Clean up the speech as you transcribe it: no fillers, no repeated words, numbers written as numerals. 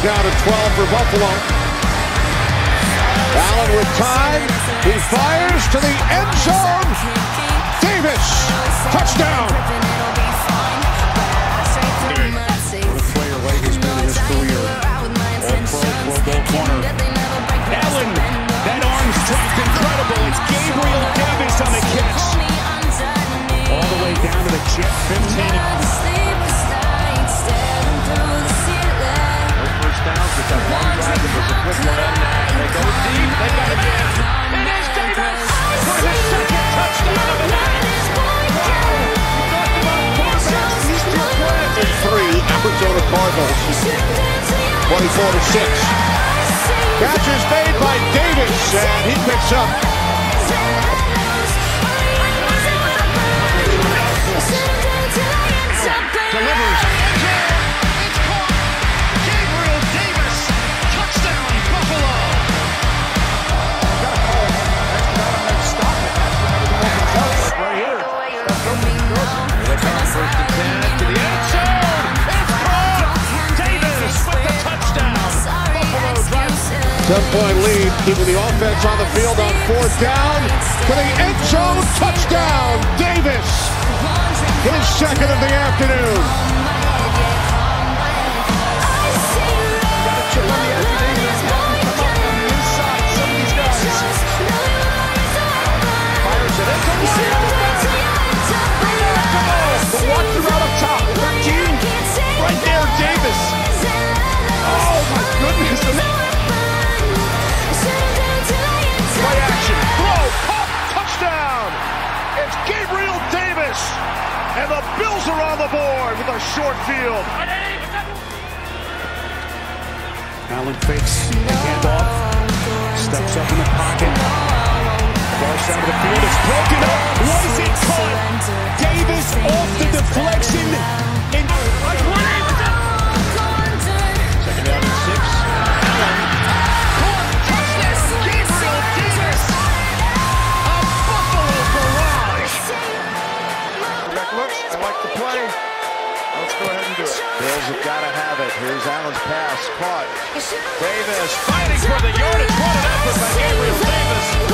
down to 12 for Buffalo. Allen with time. He fires to the end zone. Davis, touchdown. What a player Leg has been in his career. All-pro, Pro Bowl corner. Allen, that arm strength incredible. It's Gabriel Davis on the catch. All the way down to the jet 15. With that long drive, it was a quick one. They go deep, they got it in. It is Davis for his second touchdown of the night. Talked about quarterbacks, he's still playing. 3 Arizona Cardinals, 24-6. Catch is made by Davis, and he picks up. Delivers. First and 10 to the end zone. It's caught. Davis with the touchdown. Buffalo drives. 10-point lead, keeping the offense on the field on 4th down. To the end zone, touchdown, Davis. His second of the afternoon. Got a chip on the edge. Davis come up on the inside. Some of these guys. Fires it into but watch the route up top. 13. Right there, Davis. Oh, my goodness. Play action. Throw. Pop. Touchdown. It's Gabriel Davis. And the Bills are on the board with a short field. Allen fakes the handoff. Steps up in the pocket. Far side of the field. It's broken up. Was it caught? Davis off the deflection. In second down and 6. Caught. Touchdown. Gabriel Davis. A Buffalo barrage. Back looks. I like the play. Let's go ahead and do it. Bills have got to have it. Here's Allen's pass. Caught. Davis fighting for the yardage. What an effort by Gabriel Davis.